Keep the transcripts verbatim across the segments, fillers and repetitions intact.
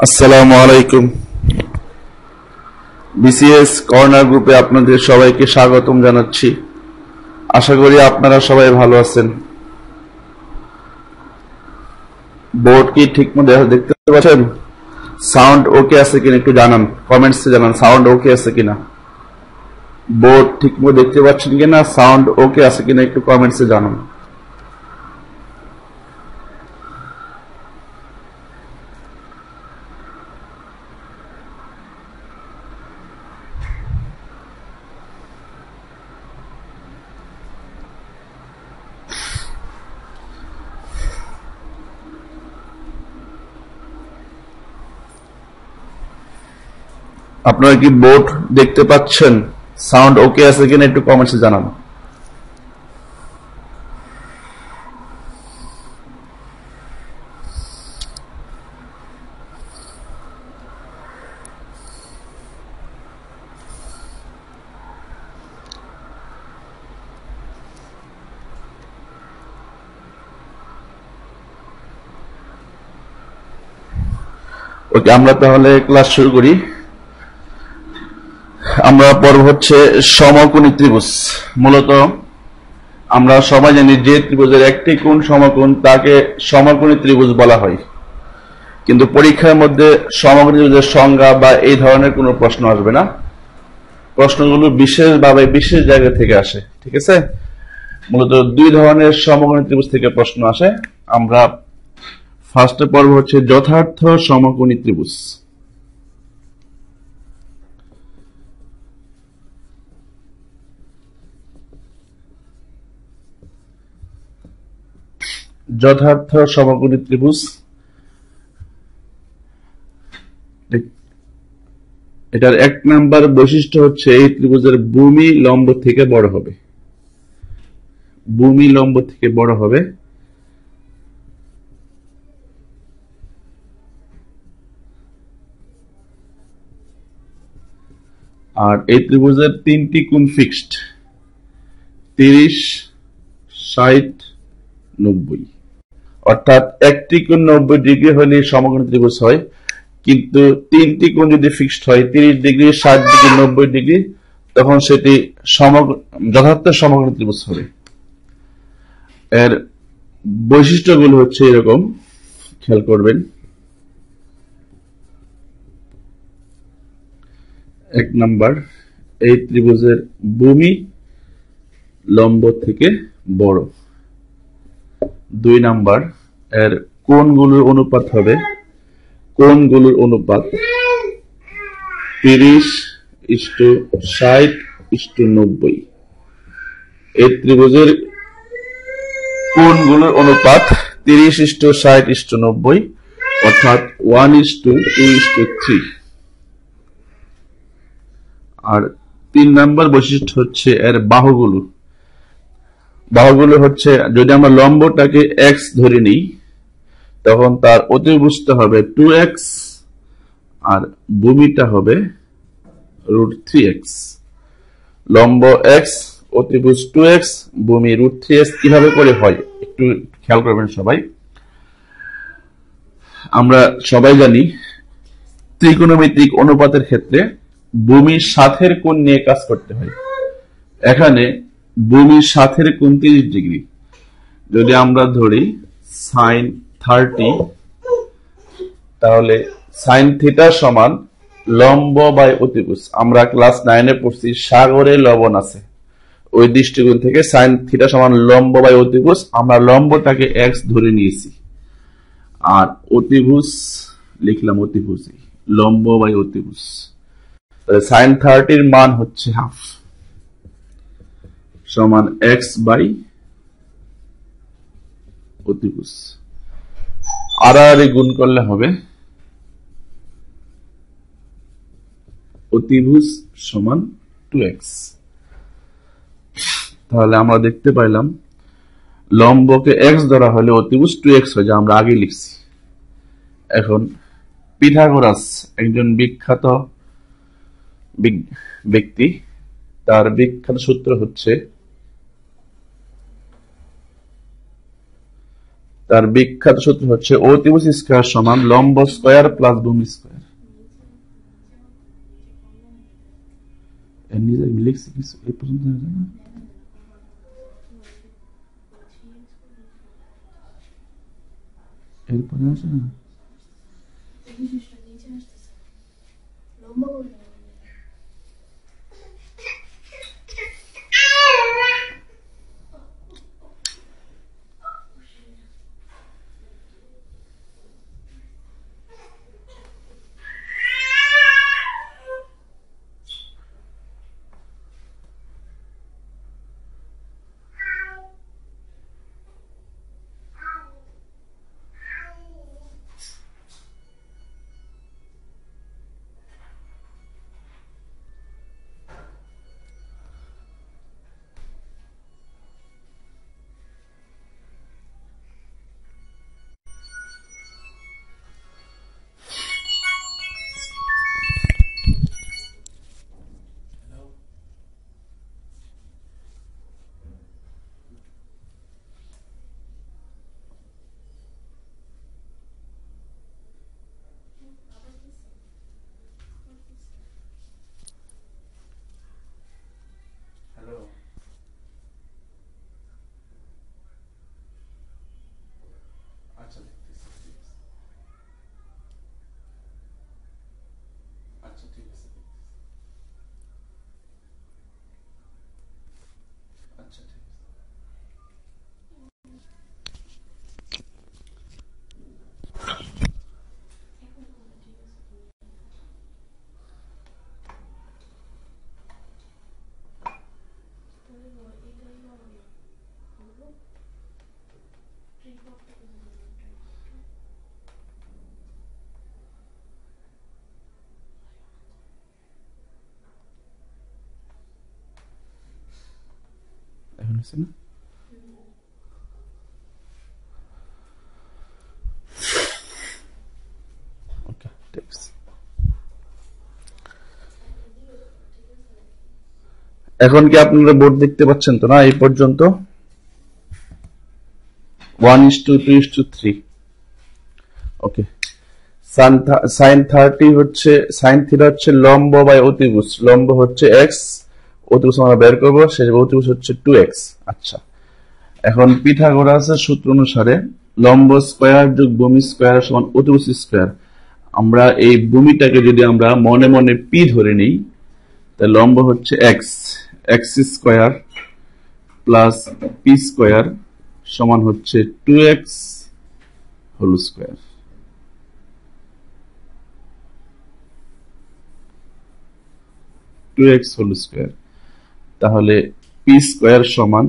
আসসালামু আলাইকুম। BCS corner গ্রুপে আপনাদের সবাইকে স্বাগতম জানাচ্ছি। আশা করি আপনারা সবাই ভালো আছেন। বোর্ড কি ঠিকমতো দেখতে পাচ্ছেন? সাউন্ড ওকে আছে কিনা একটু জানান, কমেন্টসে জানান সাউন্ড ওকে আছে কিনা। বোর্ড ঠিকমতো দেখতে পাচ্ছেন কিনা, সাউন্ড ওকে আছে কিনা একটু কমেন্টসে জানান। আপনারা কি বোর্ড দেখতে পাচ্ছেন? সাউন্ড ওকে আছে কিনা একটু কমেন্টসে জানান। ওকে, আমরা তাহলে ক্লাস শুরু করি। আমরা পর্ব হচ্ছে সমকোণী ত্রিভুজ। মূলত আমরা সবাই জানি যে ত্রিভুজের একটি কোণ সমকোণ তাকে সমকোণী ত্রিভুজ বলা হয়, কিন্তু পরীক্ষার মধ্যে সমকোণী ত্রিভুজের সংজ্ঞা বা এই ধরনের কোনো প্রশ্ন আসবে না। প্রশ্নগুলো বিশেষভাবে বিশেষ জায়গা থেকে আসে, ঠিক আছে? মূলত দুই ধরনের সমকোণী ত্রিভুজ থেকে প্রশ্ন আসে। আমরা ফার্স্ট পর্ব হচ্ছে যথার্থ সমকোণী ত্রিভুজ। যথার্থ সমকোণী ত্রিভুজ, এটার এক নাম্বার বৈশিষ্ট্য হচ্ছে এই ত্রিভুজের ভূমি লম্ব থেকে বড় হবে। ভূমি লম্ব থেকে বড় হবে। আর এই ত্রিভুজের তিনটি কোণ ফিক্সড, তিরিশ, ষাট, নব্বই। অর্থাৎ একটি কোণ নব্বই ডিগ্রি হলে সমকোণী ত্রিভুজ হয়, কিন্তু তিনটি কোণ যদি ফিক্সড হয় তিরিশ ডিগ্রি, ষাট ডিগ্রি, নব্বই ডিগ্রি, তখন সেটি যথার্থ সমকোণী ত্রিভুজ হবে। এর বৈশিষ্ট্যগুলো হচ্ছে এরকম, খেয়াল করবেন। এক নাম্বার, এই ত্রিভুজের ভূমি লম্ব থেকে বড়। দুই নাম্বার, এর কোণগুলোর অনুপাত হবে, কোণগুলোর অনুপাত তিরিশ ইস্টু ষাট ইস্টু নব্বই। এই ত্রিভুজের কোণগুলোর অনুপাত তিরিশ ইস্টু ষাট ইস্টু নব্বই, অর্থাৎ one is to two is to three. আর তিন নাম্বার বৈশিষ্ট্য হচ্ছে এর বাহুগুলো। বাহুগুলো হচ্ছে, যদি আমরা লম্বটাকে এক্স ধরে নিই তখন তার অতিভুজটা হবে টু এক্স আর ভূমিটা হবে রুট থ্রি এক্স। লম্ব এক্স, অতিভুজ টু এক্স, ভূমি রুট থ্রি এক্স। কিভাবে করে হয় একটু খেয়াল করবেন সবাই। আমরা সবাই জানি ত্রিকোণমিতিক অনুপাতের ক্ষেত্রে ভূমির সাথের কোণ নিয়ে কাজ করতে হয়। এখানে ভূমির সাথের কোণ তিরিশ ডিগ্রি। যদি আমরা ধরি সাইন থার্টি, তাহলে সাইন থিটা সমান লম্ব বাই অতিভুজ। আমরা ক্লাস নাইনে পড়ছি সাগরে লবণ আছে, ওই দৃষ্টিকোণ থেকে সাইন থিটা সমান লম্ব বাই অতিভুজ। আমরা লম্বটাকে এক্স ধরে নিয়েছি আর অতিভুজ লিখলাম অতিভুজ, লম্ব বাই অতিভুজ। সাইন থার্টির মান হচ্ছে হাফ, সমান এক্স বাই অতিভুজ। আড়াআড়ি গুণ করলে হবে অতিভুজ সমান টু এক্স। তাহলে আমরা দেখতে পাইলাম লম্বকে এক্স ধরা হলে অতিভুজ টু এক্স হয়, যা আমরা আগে লিখছি। এখন পিথাগোরাস একজন বিখ্যাত ব্যক্তি, তার বিখ্যাত সূত্র হচ্ছে তার বিখ্যাত সূত্র হচ্ছে ও ত্রিভুজ স্কয়ার সমান লম্ব স্কয়ার প্লাস ভূমি স্কয়ার। এর নিচে লিখছি কিছু এই পর্যন্ত না, এরপরে আসে না এখন হচ্ছে না। ওকে ঠিক আছে। এখন কি আপনারা বোর্ড দেখতে পাচ্ছেন তো না এই পর্যন্ত? One is to two is to three. Okay, sine thirty হচ্ছে সাইন থিটা হচ্ছে লম্ব বাই অতিভুজ, লম্ব হচ্ছে এক্স, অতিভুজ আমরা বের করবো, সেই অতিভুজ হচ্ছে টু এক্স। আচ্ছা, এখন পিথাগোরাসের সূত্র অনুসারে লম্ব স্কয়ার যোগ ভূমি স্কয়ার সমান অতিভুজ স্কয়ার। আমরা এই ভূমিটাকে যদি আমরা মনে মনে পি ধরে নিই, তাহলে লম্ব হচ্ছে x, x square plus p square সমান হচ্ছে two x whole square. Two x whole square, তাহলে পি স্কয়ার সমান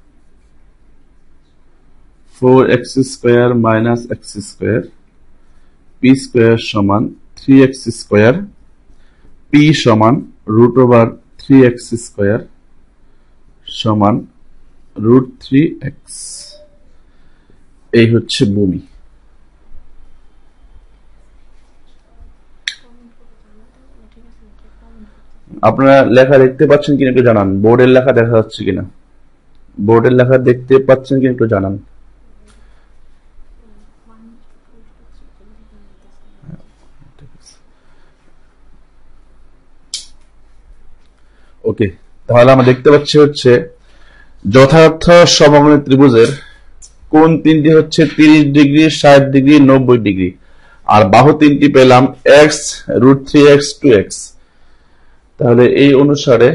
four x square minus x square, p square সমান থ্রি এক্স স্কয়ার, পি সমান root over three x square সমান root three x. এই হচ্ছে ভূমি। আপনারা লেখা দেখতে পাচ্ছেন কিনা একটু জানান, বোর্ডের লেখা দেখা যাচ্ছে কিনা, বোর্ডের লেখা দেখতে পাচ্ছেন কিনা একটু জানান। ওকে, তাহলে আমরা দেখতে পাচ্ছি হচ্ছে যথার্থ সমকোণী ত্রিভুজের কোণ তিনটি হচ্ছে তিরিশ ডিগ্রি, ষাট ডিগ্রি, নব্বই ডিগ্রি, আর বাহু তিনটি পেলাম x, root three x, two x. তাহলে এই অনুসারে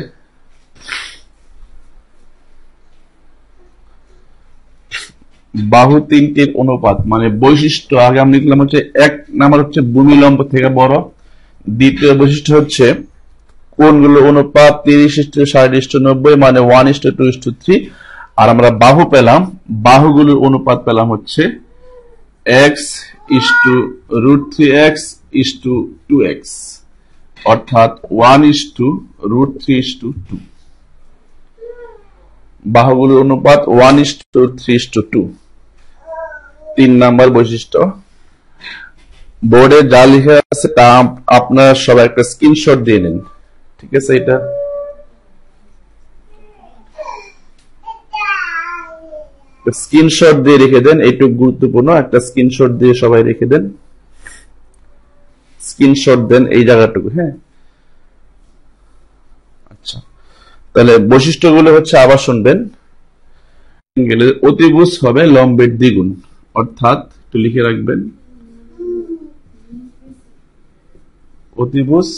বাহু তিনটির অনুপাত মানে বৈশিষ্ট্য, আগে আমি লিখলাম হচ্ছে এক নাম্বার হচ্ছে ভূমি লম্ব থেকে বড়, দ্বিতীয় বৈশিষ্ট্য হচ্ছে কোণগুলোর অনুপাত তিরিশ ইস টু ষাট ইস টু নব্বই মানে one is to two is to three, আর আমরা বাহু পেলাম, বাহুগুলোর অনুপাত পেলাম হচ্ছে x is to root three x is to two x, অর্থাৎ one is to root three is to two. বাহুগুলোর অনুপাত one is to three is to two. তিন নাম্বার বৈশিষ্ট্য, বোর্ডে যা লিখে আছে তা আপনারা সবাই একটা স্ক্রিনশট দিয়ে নিন, ঠিক আছে? এটা স্ক্রিনশট দিয়ে রেখে দেন, এইটুকু গুরুত্বপূর্ণ, একটা স্ক্রিনশট দিয়ে সবাই রেখে দেন, স্ক্রিনশট দেন এই জায়গাটুকু। হ্যাঁ, আচ্ছা, তাহলে বৈশিষ্ট্যগুলো হচ্ছে আবার শুনবেন। অতিভুজ হবে লম্বের দ্বিগুণ, অর্থাৎ একটু লিখে রাখবেন, অতিভুজ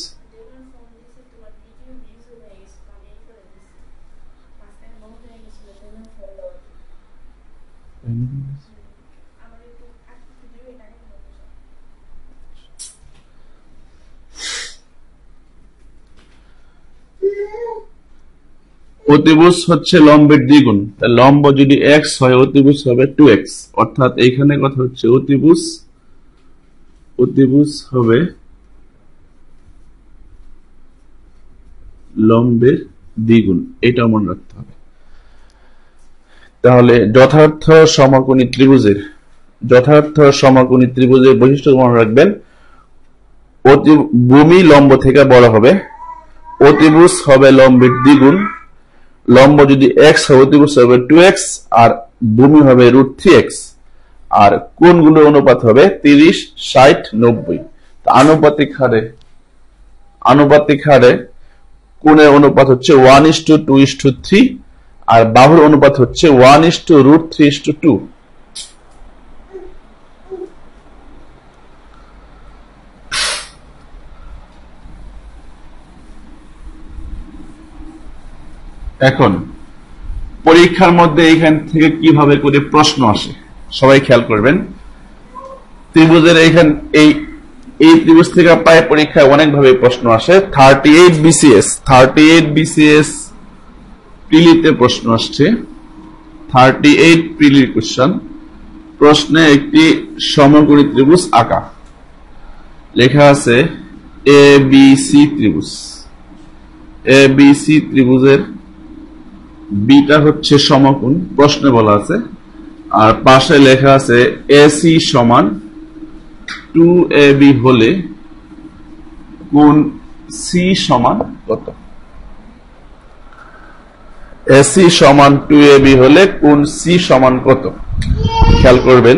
অতিভুজ হচ্ছে লম্বের দ্বিগুণ। লম্ব যদি এক্স হয়, অতিভুজ হবে টু এক্স, অর্থাৎ এইখানে কথা হচ্ছে অতিভুজ অতিভুজ হবে লম্বের দ্বিগুণ, এটা মনে রাখতে হবে। তাহলে যথার্থ সমকোণী ত্রিভুজের যথার্থ সমকোণী ত্রিভুজের বৈশিষ্ট্য মনে রাখবেন, অতি ভূমি লম্ব থেকে বড় হবে, অতিভুজ হবে লম্বের দ্বিগুণ, লম্ব যদি এক্স হয় অতিভুজ হবে টু এক্স, আর ভূমি হবে রুট থ্রি এক্স, আর কোণগুলো অনুপাত হবে তিরিশ, ষাট, নব্বই। আনুপাতিক হারে আনুপাতিক হারে কোণের অনুপাত হচ্ছে one is to two is to three, আর বাহুর অনুপাত হচ্ছে one is to root three is to two. এখন পরীক্ষার মধ্যে এইখান থেকে কিভাবে করে প্রশ্ন আসে সবাই খেয়াল করবেন। ত্রিভুজের এইখান এই এই ত্রিভুজ থেকে প্রায় পরীক্ষায় অনেকভাবে প্রশ্ন আসে। Thirty eight BCS thirty eight BCS প্রিলিতে প্রশ্ন আসছে, থার্টি এইট প্রিলির কোশ্চেন। প্রশ্নে একটি সমকোণী ত্রিভুজ আঁকা, লেখা আছে এ বি সি ত্রিভুজ। এ বি সি ত্রিভুজের বিটা হচ্ছে সমকোণ, প্রশ্নে বলা আছে, আর পাশে লেখা আছে এসি সমান টু এ বি হলে কোণ সি সমান কত। এসি সমান টু এ বি হলে কোণ সি সমান কত, খেয়াল করবেন।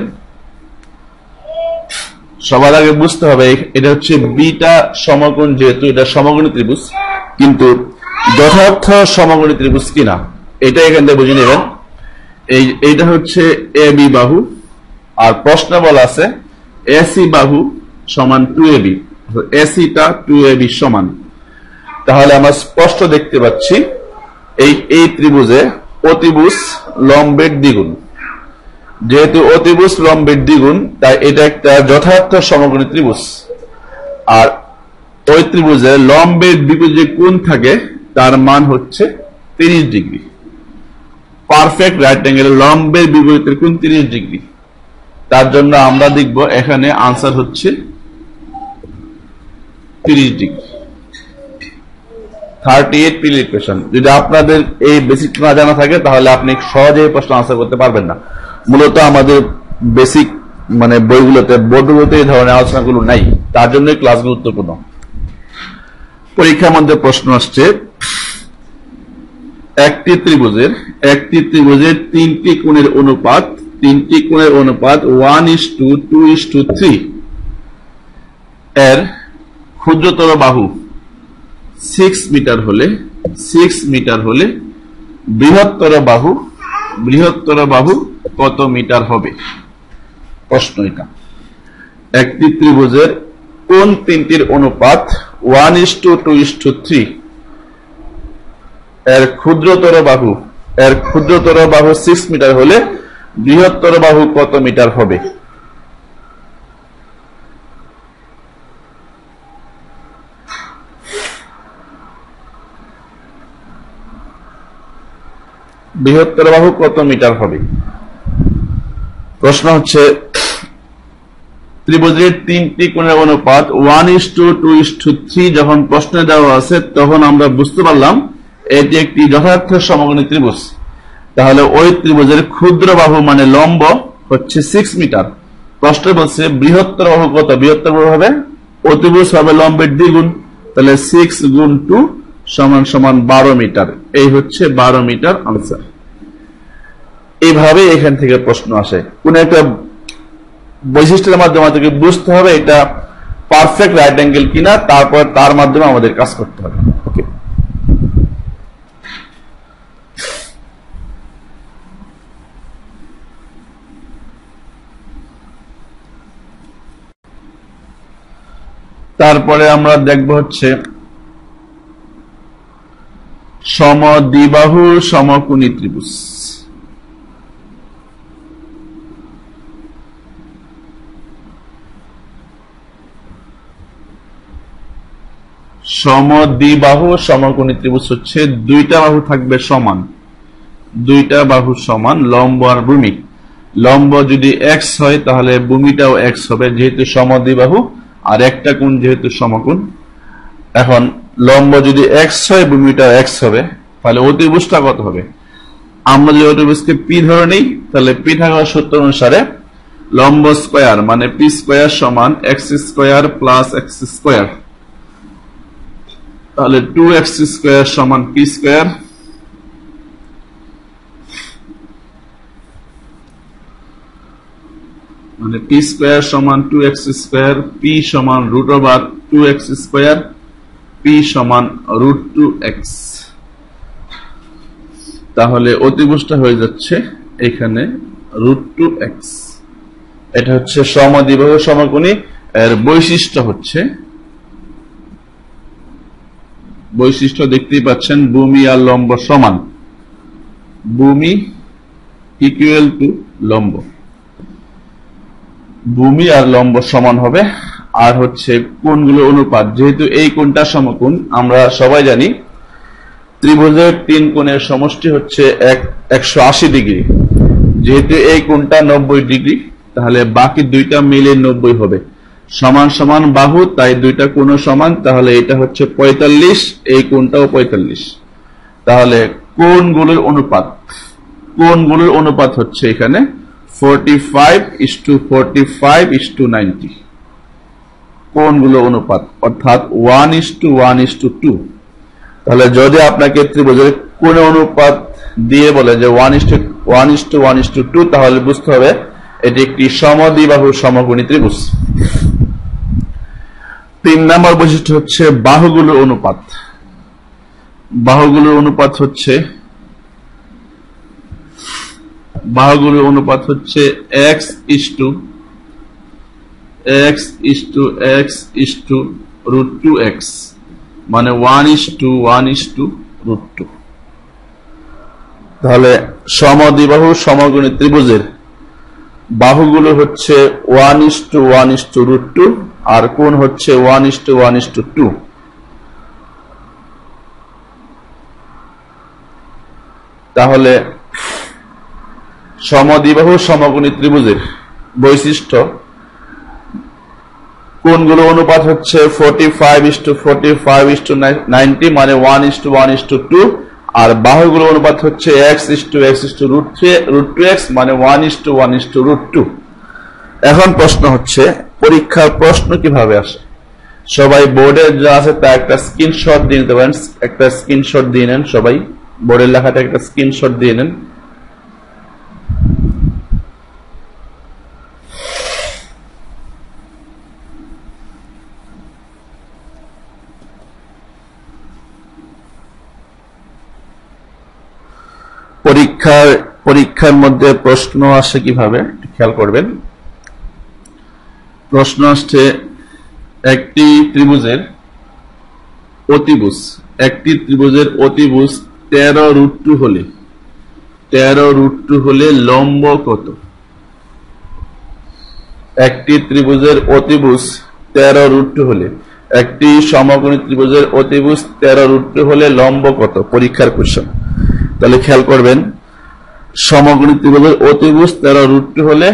সবার আগে বুঝতে হবে এটা হচ্ছে বিটা সমকোণ, যেহেতু এটা সমকোণী ত্রিভুজ, কিন্তু যথার্থ সমকোণী ত্রিভুজ কিনা এটা এখান থেকে বুঝে নেবেন। এই এইটা হচ্ছে এ বি বাহু, আর প্রশ্নে বলা আছে এসি বাহু সমান টু এ বি, এসিটা টু এ বি সমান। তাহলে আমরা স্পষ্ট দেখতে পাচ্ছি এই এই ত্রিভুজে অতিভুজ লম্বের দ্বিগুণ, যেহেতু অতিভুজ লম্বের দ্বিগুণ তাই এটা একটা যথার্থ সমকোণী ত্রিভুজ। আর ওই ত্রিভুজে লম্বের বিপরীতে কোণ থাকে তার মান হচ্ছে তিরিশ ডিগ্রি। পারফেক্ট রাইট অ্যাঙ্গেল লম্বের বিপরীতের কোণ তিরিশ ডিগ্রি, তার জন্য আমরা দেখব এখানে আনসার হচ্ছে তিরিশ degree. Thirty eight prelim equation. যদি আপনাদের এই বেসিক না জানা থাকে তাহলে আপনি সহজে এই প্রশ্ন আনসার করতে পারবেন না। মূলত আমাদের বেসিক মানে বইগুলোতে বোর্ডগুলোতে এই ধরনের আলোচনাগুলো নাই, তার জন্য ক্লাস গুরুত্বপূর্ণ। পরীক্ষার মধ্যে প্রশ্ন আসছে একটি ত্রিভুজের একটি ত্রিভুজের তিনটি কোণের অনুপাত তিনটি কোণের অনুপাত one is to two is to three এর ক্ষুদ্রতর বাহু সিক্স মিটার হলে সিক্স মিটার হলে বৃহত্তর বাহু বৃহত্তর বাহু কত মিটার হবে। প্রশ্ন এটা, একটি ত্রিভুজের কোন তিনটির অনুপাত one is to two is to three এর ক্ষুদ্রতর বাহু এর ক্ষুদ্রতর বাহু সিক্স মিটার হলে বৃহত্তর বাহু কত মিটার হবে। বৃহত্তর বাহু কত মিটার হবে। প্রশ্ন হচ্ছে ত্রিভুজের তিনটি কোণের অনুপাত one is to two is to three যখন প্রশ্নে দেওয়া আছে তখন আমরা বুঝতে পারলাম এটি একটি যথার্থ সমকোণী ত্রিভুজ। তাহলে ওই ত্রিভুজের ক্ষুদ্র বাহু মানে লম্ব হচ্ছে সিক্স মিটার। প্রশ্ন বলছে বৃহত্তর বাহু কত, বৃহত্তর বাহু হবে অতিভুজ হবে লম্বের দ্বিগুণ, তাহলে সিক্স গুণ টু সমান সমান বারো মিটার। এই হচ্ছে বারো মিটার আনসার। এইভাবে এখান থেকে প্রশ্ন আসে। কোন একটা বৈশিষ্ট্যের মাধ্যমে আমাদেরকে বুঝতে হবে এটা পারফেক্ট রাইট অ্যাঙ্গেল কিনা, তারপর তার মাধ্যমে আমাদের কাজ করতে হবে। ওকে, তারপরে আমরা দেখব হচ্ছে সমদ্বিবাহু সমকোণী ত্রিভুজ। সমদ্বিবাহু সমকোণী ত্রিভুজ হচ্ছে দুইটা বাহু থাকবে সমান, দুইটা বাহু সমান, লম্ব আর ভূমি। লম্ব যদি এক্স হয় তাহলে ভূমিটাও এক্স হবে, যেহেতু সমদ্বিবাহু, আর একটা কোণ যেহেতু সমকোণ। এখন লম্ব যদি এক্স হয় ভূমিটাও এক্স হবে, তাহলে অতিভুজটা কত হবে? আমরা যদি অতিভুজকে পি ধরে নিই তাহলে পিথাগোরাস সূত্র অনুসারে লম্ব স্কয়ার মানে পি স্কয়ার সমান x square plus x square, তাহলে টু এক্স স্কয়ার সমান পি স্কয়ার, মানে পি স্কয়ার সমান টু এক্স স্কয়ার, পি সমান root over two x square, p সমান রুট টু এক্স। তাহলে অতিভুজটা হয়ে যাচ্ছে এখানে রুট টু এক্স। এটা হচ্ছে সমদ্বিবাহু সমকোণী। এর বৈশিষ্ট্য হচ্ছে, বৈশিষ্ট্য দেখতেই পাচ্ছেন, ভূমি আর লম্ব সমান, ভূমি ইকুয়াল টু লম্ব, ভূমি আর লম্ব সমান হবে। আর হচ্ছে কোণগুলো অনুপাত, যেহেতু এই কোণটা সমকোণ, আমরা সবাই জানি ত্রিভুজের তিন কোণের সমষ্টি হচ্ছে একশো আশি ডিগ্রি। যেহেতু এই কোণটা নব্বই ডিগ্রি, তাহলে বাকি দুইটা মিলে নব্বই হবে। সমান সমান বাহু, তাই দুইটা কোণ সমান, তাহলে এটা হচ্ছে পঁয়তাল্লিশ, এই কোণটাও পঁয়তাল্লিশ। তাহলে কোণগুলোর অনুপাত, কোণগুলোর অনুপাত হচ্ছে এখানে forty five is to forty five is to ninety. কোণগুলো অনুপাত অর্থাৎ one is to one is to two. তাহলে যদি আপনাকে ত্রিভুজের কোণ অনুপাত দিয়ে বলে যে one is to one is to one is to two, তাহলে বুঝতে হবে এটি একটি সমদ্বিবাহু সমকোণী ত্রিভুজ। তিন নম্বর বৈশিষ্ট্য হচ্ছে বাহুগুলোর অনুপাত। বাহুগুলোর অনুপাত হচ্ছে বাহুগুলোর অনুপাত হচ্ছে x is to x is to x is to root two x, মানে one is to one is to root two. তাহলে সমদ্বিবাহু সমকোণী ত্রিভুজের বাহুগুলো হচ্ছে one is to one is to root two, আর কোণ হচ্ছে one is to one is to two. তাহলে সমদ্বিবাহু সমকোণী ত্রিভুজের বৈশিষ্ট্য, কোণগুলো অনুপাত হচ্ছে forty five is to forty five is to ninety, মানে one is to one is to two. আর বাহুগুলো অনুপাত হচ্ছে x is to x is to root three root two x, মানে one is to one is to root two. এখন প্রশ্ন হচ্ছে পরীক্ষার প্রশ্ন কিভাবে আসে? সবাই বোর্ডে যা আছে তা একটা স্ক্রিনশট দিয়ে নিতে পারেন, একটা স্ক্রিনশট দিয়ে নেন, সবাই বোর্ডের লেখাটা একটা স্ক্রিনশট দিয়ে নেন। পরীক্ষার পরীক্ষার মধ্যে প্রশ্ন আসে কিভাবে খেয়াল করবেন। প্রশ্ন আসছে একটি ত্রিভুজের অতিভুজ, একটি ত্রিভুজের অতিভুজ তেরো রুট টু হলে তেরো রুট টু হলে লম্ব কত? একটি ত্রিভুজের অতিভুজ তেরো রুট টু হলে, একটি সমকোণী ত্রিভুজের অতিভুজ তেরো রুট টু হলে লম্ব কত? পরীক্ষার কোশ্চেন। তাহলে খেয়াল করবেন, সমকোণী ত্রিভুজের অতিভুজ তেরো রুট টু হলে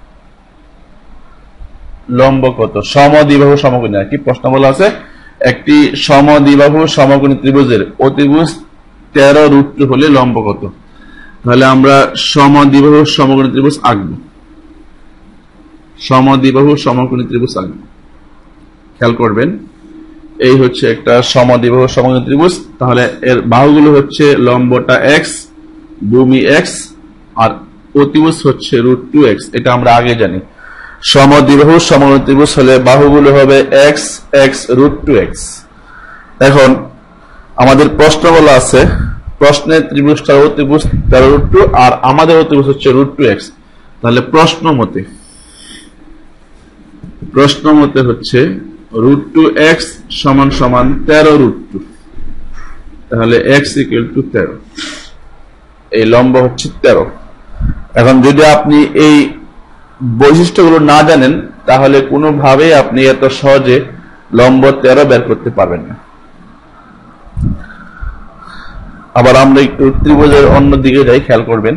লম্ব কত? সমদ্বিবাহু সমকোণী, আর কি প্রশ্ন বলা আছে, একটি সমদ্বিবাহু সমকোণী ত্রিভুজের অতিভুজ তেরো রুট টু হলে লম্ব কত? তাহলে আমরা সমদ্বিবাহু সমকোণী ত্রিভুজ আঁকবো, সমদ্বিবাহু সমকোণী ত্রিভুজ আঁকবো। খেয়াল করবেন, এই হচ্ছে একটা সমদ্বিবাহু সমকোণী ত্রিভুজ। তাহলে এর বাহুগুলো হচ্ছে লম্বটা এক্স, ভূমি এক্স, আর অতিভুজ হচ্ছে রুট টু এক্স, এটা আমরা আগে জানি। সমদ্বিবাহু সমকোণী ত্রিভুজ হলে বাহুগুলো হবে x x root two x. এখন আমাদের প্রশ্ন বলা আছে, প্রশ্নের ত্রিভুজটা অতিভুজ তেরো রুট টু আর আমাদের অতিভুজ হচ্ছে রুট টু এক্স। তাহলে প্রশ্ন মতে প্রশ্ন মতে হচ্ছে রুট টু এক্স সমান সমান তেরো রুট টু। তাহলে এক্স ইকুয়াল টু তেরো, এই লম্ব হচ্ছে তেরো। এখন যদি আপনি এই বৈশিষ্ট্যগুলো না জানেন তাহলে কোনোভাবেই আপনি এত সহজে লম্ব তেরো বের করতে পারবেন না। আবার আমরা একটু ত্রিভুজের অন্য দিকে যাই, খেয়াল করবেন।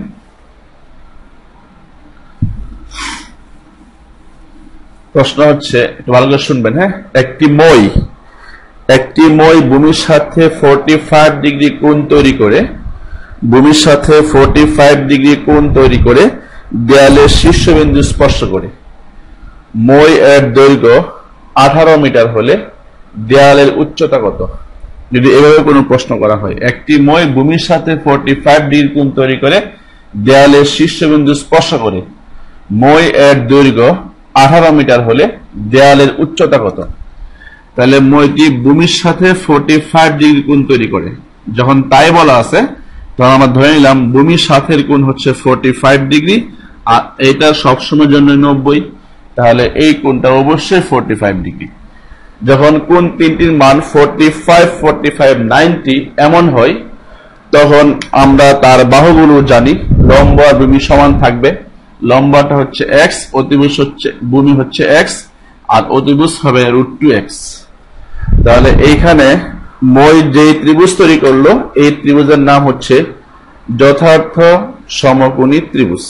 প্রশ্ন হচ্ছে, একটু ভালো করে শুনবেন, হ্যাঁ। একটি মই একটি মই ভূমির সাথে পঁয়তাল্লিশ ডিগ্রি কোণ তৈরি করে ভূমির সাথে পঁয়তাল্লিশ ডিগ্রি কোণ তৈরি করে দেয়ালের শীর্ষবিন্দু স্পর্শ করে। মই এর দৈর্ঘ্য আঠারো মিটার হলে দেয়ালের উচ্চতা কত? যদি এভাবে কোনো প্রশ্ন করা হয়, একটি মই ভূমির সাথে পঁয়তাল্লিশ ডিগ্রি কোণ তৈরি করে দেয়ালের শীর্ষবিন্দু স্পর্শ করে, মই এর দৈর্ঘ্য আঠারো মিটার হলে দেয়ালের উচ্চতা কত? তাহলে মইটি ভূমির সাথে পঁয়তাল্লিশ ডিগ্রি কোণ তৈরি করে, যখন তাই বলা আছে তখন আমরা ধরে নিলাম ভূমির সাথের কোণ হচ্ছে পঁয়তাল্লিশ ডিগ্রি আর এটা সবসময়ের জন্য নব্বই। তাহলে এই কোণটা অবশ্যই পঁয়তাল্লিশ ডিগ্রি। যখন কোণ তিনটির মান পঁয়তাল্লিশ পঁয়তাল্লিশ নব্বই এমন হয় তখন আমরা তার বাহুগুলো জানি, লম্ব আর ভূমি সমান থাকবে। লম্বাটা হচ্ছে এক্স, অতিভুজ হচ্ছে ভূমি হচ্ছে এক্স আর অতিভুজ হবে রুট টু এক্স। তাহলে এইখানে মই যে ত্রিভুজ তৈরি করলো এই ত্রিভুজের নাম হচ্ছে যথার্থ সমকোণী ত্রিভুজ।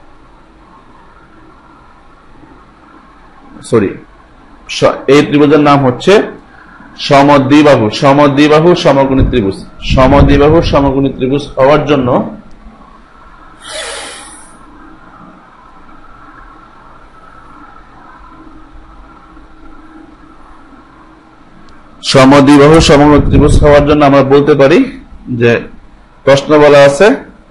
সরি, এই ত্রিভুজের নাম হচ্ছে সমদ্বিবাহু সমদ্বিবাহু সমকোণী ত্রিভুজ। সমদ্বিবাহু সমকোণী ত্রিভুজ হওয়ার জন্য সমদ্বিবাহু সমকোণী ত্রিভুজ হওয়ার জন্য আমরা বলতে পারি যে প্রশ্ন বলা আছে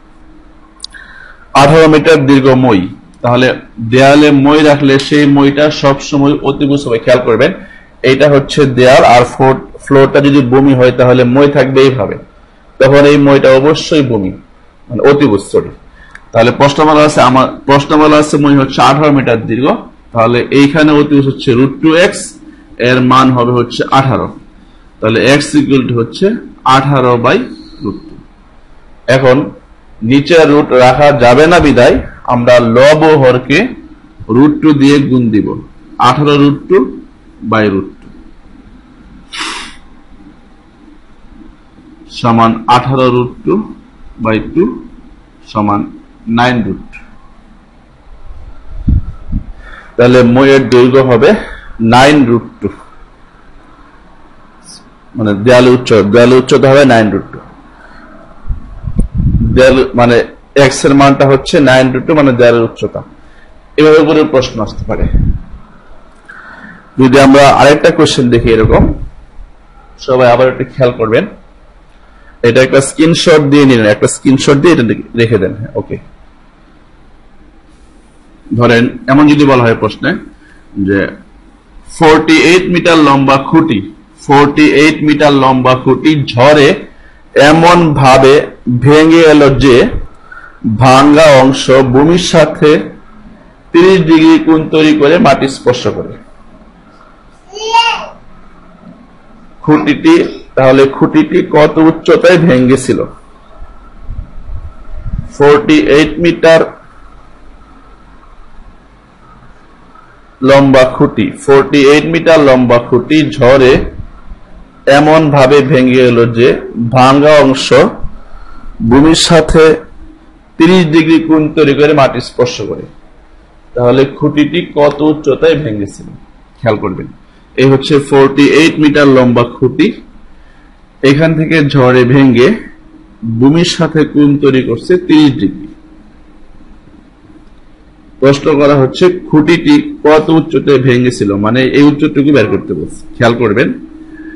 আঠারো মিটার দীর্ঘ মই। তাহলে দেয়ালে মই রাখলে সেই মইটা সবসময় অতিভুজ হবে। খেয়াল করবেন, এইটা হচ্ছে দেয়াল আর ফ্লোরটা যদি ভূমি হয় তাহলে মই থাকবে এইভাবে, তখন এই মইটা অবশ্যই ভূমি মানে অতিভুজ। সরি, তাহলে প্রশ্ন বলা আছে আমার প্রশ্ন বলা আছে মই হচ্ছে আঠারো মিটার দীর্ঘ। তাহলে এইখানে অতিভুজ হচ্ছে রুট টু এক্স, এর মান হবে হচ্ছে আঠারো। তাহলে এক্স ইকুয়াল টু হচ্ছে আঠারো বাই রুট টু। এখন নিচে রুট রাখা যাবে না বিদায় আমরা লব ও হরকে রুট টু দিয়ে গুণ দিব। আঠারো root two by root two সমান আঠারো রুট টু বাই টু সমান নাইন রুট টু। তাহলে মইয়ের দৈর্ঘ্য হবে নাইন রুট টু, মানে দেয়ালের উচ্চ দেয়ালের উচ্চতা হবে নাইন রুট টু। দেয়াল মানে এক্স এর মানটা হচ্ছে নাইন রুট টু, মানে দেয়ালের উচ্চতা। এভাবে করে প্রশ্ন আসতে পারে। যদি আমরা আরেকটা কোশ্চেন দেখি এরকম, সবাই আবার একটু খেয়াল করবেন। এটা একটা স্ক্রিনশট দিয়ে নিন, একটা স্ক্রিনশট দিয়ে এটা রেখে দেন। ওকে, ধরেন এমন যদি বলা হয় প্রশ্নে যে আটান্ন মিটার লম্বা খুঁটি আটান্ন মিটার লম্বা খুঁটি ঝড়ে এমন ভাবে ভেঙে এলো যে ভাঙ্গা অংশ ভূমির সাথে তিরিশ ডিগ্রি কোণ তৈরি করে মাটি স্পর্শ করে। খুঁটিটি তাহলে খুঁটিটি কত উচ্চতায় ভেঙেছিল? আটান্ন মিটার লম্বা খুঁটি আটান্ন মিটার লম্বা খুঁটি ঝড়ে এমন ভাবে ভেঙে এলো যে ভাঙ্গা অংশ ভূমির সাথে তিরিশ ডিগ্রি কোণ তৈরি করে মাটি স্পর্শ করে। তাহলে খুঁটিটি কত উচ্চতায় ভেঙেছিল? খেয়াল করবেন, এই হচ্ছে আটান্ন মিটার লম্বা খুঁটি, এখান থেকে ঝড়ে ভেঙে ভূমির সাথে কোণ তৈরি করছে তিরিশ ডিগ্রি। প্রশ্ন করা হচ্ছে খুঁটিটি কত উচ্চতায় ভেঙেছিল, মানে এই উচ্চটুকু বের করতে বলছে। খেয়াল করবেন,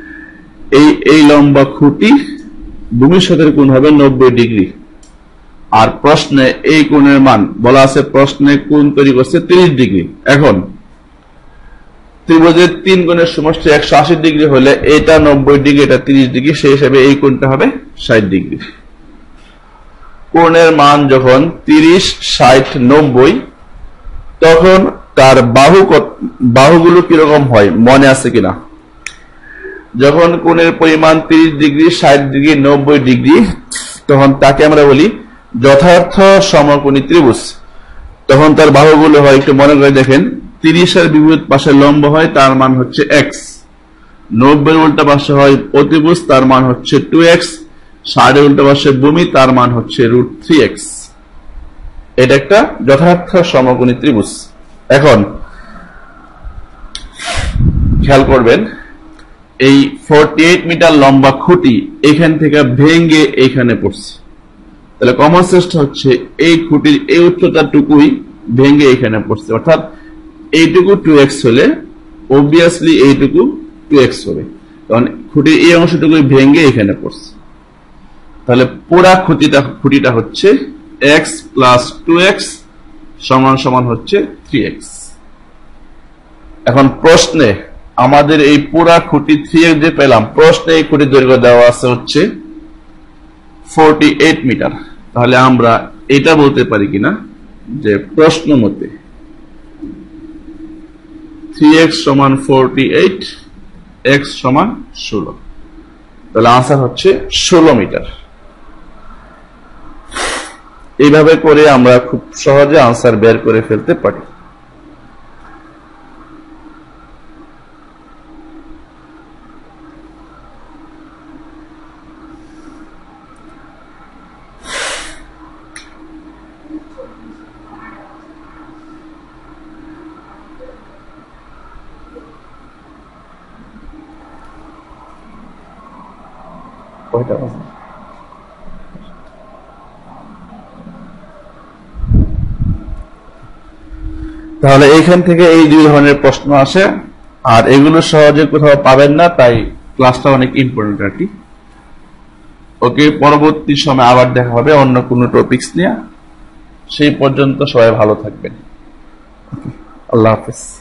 এই এই লম্বা খুঁটি ভূমির সাথে কোণ হবে নব্বই ডিগ্রি, আর প্রশ্নে এই কোণের মান বলা আছে, প্রশ্নে কোণ তৈরি করছে তিরিশ ডিগ্রি। এখন ত্রিভুজের তিন কোণের সমষ্টি একশো আশি ডিগ্রি হলে এটা নব্বই ডিগ্রি, এটা তিরিশ ডিগ্রি, সেই হিসাবে এই কোণটা হবে ষাট ডিগ্রি। কোণের মান যখন তিরিশ, ষাট, নব্বই, তখন তার বাহু বাহুগুলো কিরকম হয় মনে আছে কিনা? যখন কোণের পরিমাণ তিরিশ ডিগ্রি, ষাট ডিগ্রি, নব্বই ডিগ্রি, তখন তাকে আমরা বলি যথার্থ সমকোণী ত্রিভুজ। তখন তার বাহুগুলো হয়, একটু মনে করে দেখেন, তিরিশের বিপরীত পাশে লম্ব হয়, তার মান হচ্ছে এক্স। নব্বই উল্টা পাশে হয় অতিভুজ, তার মান হচ্ছে টু এক্স। ষাটের উল্টা পাশে ভূমি, তার মান হচ্ছে রুট থ্রি এক্স। এটা একটা যথার্থ সমকোণী ত্রিভুজ। এখন খেয়াল করবেন, এই আটচল্লিশ মিটার লম্বা খুঁটি এখান থেকে ভেঙে এইখানে পড়ছে, তাহলে কমন সেন্সটা হচ্ছে এই খুঁটির এই উচ্চতাটুকুই ভেঙে এখানে পড়ছে, অর্থাৎ এইটুকু টু এক্স হলে অবভিয়াসলি এইটুকু টু এক্স হবে, কারণ খুঁটির এই অংশটুকুই ভেঙে এখানে পড়ছে। তাহলে পুরা খুঁটিটা খুঁটিটা হচ্ছে এক্স প্লাস টু এক্স সমান সমান হচ্ছে থ্রি এক্স। এখন প্রশ্নে আমাদের এই পুরা খুঁটি থ্রি এক্স যে পেলাম, প্রশ্নে এই খুঁটির দৈর্ঘ্য দেওয়া আছে হচ্ছে আটচল্লিশ মিটার। তাহলে আমরা এটা বলতে পারি কিনা যে প্রশ্ন মতে থ্রি এক্স সমান আটচল্লিশ, এক্স সমান ষোলো, তাহলে আনসার হচ্ছে ষোলো মিটার। এইভাবে করে আমরা খুব সহজে আনসার বের করে ফেলতে পারি। তাহলে এইখান থেকে এই দুই ধরনের প্রশ্ন আসে, আর এগুলো সহজে কোথাও পাবেন না, তাই ক্লাসটা অনেক ইম্পর্টেন্ট আর কি। ওকে, পরবর্তী সময় আবার দেখা হবে অন্য কোনো টপিকস নিয়ে। সেই পর্যন্ত সবাই ভালো থাকবেন। আল্লাহ হাফেজ।